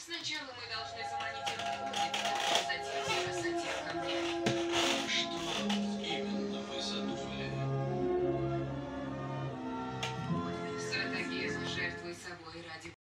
Сначала мы должны заманить их в озеро, затем бросать их ко мне. Что именно вы задумали? Стратегия «Жертвуй собой ради